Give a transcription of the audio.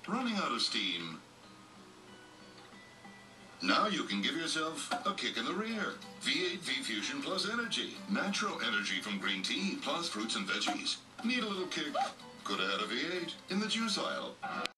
running out of steam. Now you can give yourself a kick in the rear. V8 V-Fusion Plus Energy. Natural energy from green tea plus fruits and veggies. Need a little kick? Could have had a V8 in the juice aisle.